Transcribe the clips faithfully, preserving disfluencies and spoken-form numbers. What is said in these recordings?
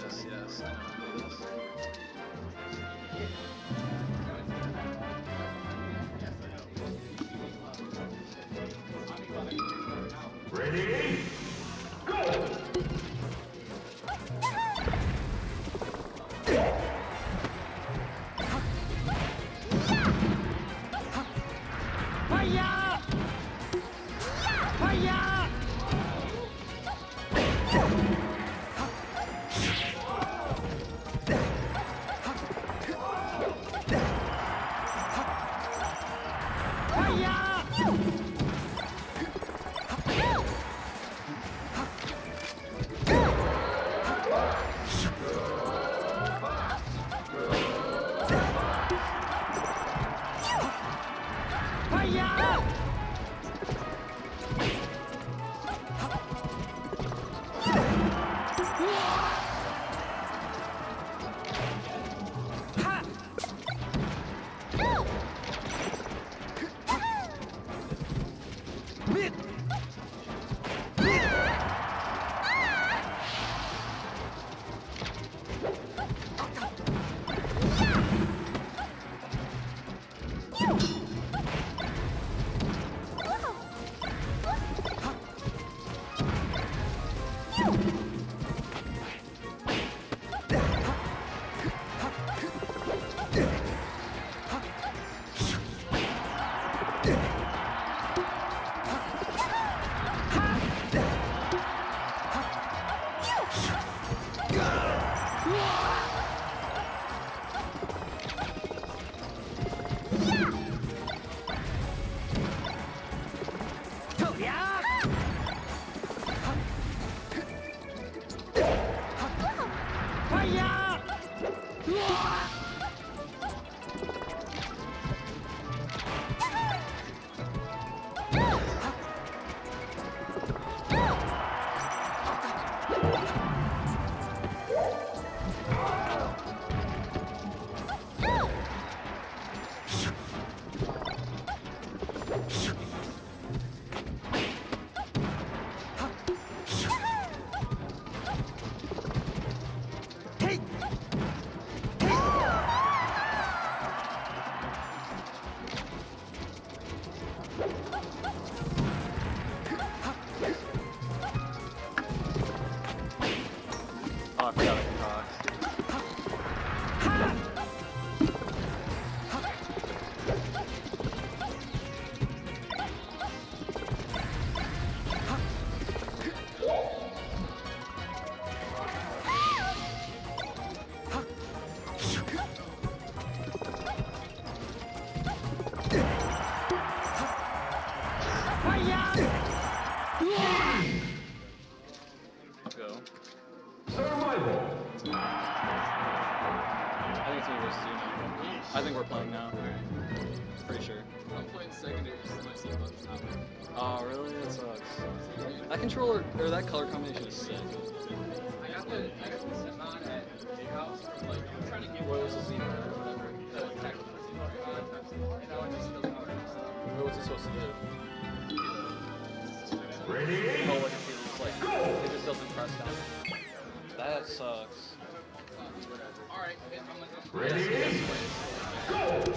Yes, yes, I know what it is. Ready? Go! Fire! Fire! Oh, I forgot I can talk. Go. Survival. I think it's me versus you now. I think we're playing now. Pretty sure. I'm playing secondary since my seatbelt just happened. Oh, really? That sucks. That controller, or that color combination is sick. I got the I got the Simon at Big House from like I'm trying to get what was the scene or whatever. The tactical scene. And now it just doesn't matter. What was it supposed to do? Ready? Oh, like it's like, it just doesn't press down. That sucks. Alright, I'm like Ready? Go!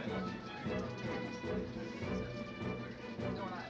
Going on.